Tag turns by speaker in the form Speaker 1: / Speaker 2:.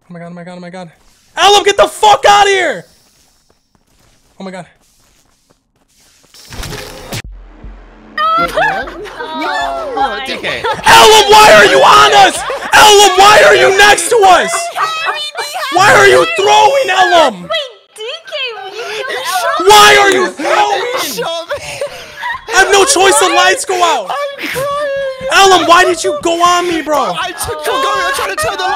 Speaker 1: Oh my god, oh my god, oh my god. Ellum, get the fuck out of here! Oh my god.
Speaker 2: No, DK.
Speaker 1: Ellum, why are you on us? Ellum, why are you next to us? Why are you throwing, Ellum?
Speaker 3: Wait, DK, you killed
Speaker 1: Why are you throwing?
Speaker 2: Shot me.
Speaker 1: I have no choice, the lights go out.
Speaker 2: I'm crying.
Speaker 1: Ellum, why did you go on me, bro?
Speaker 2: I took your gun. I'm trying to turn the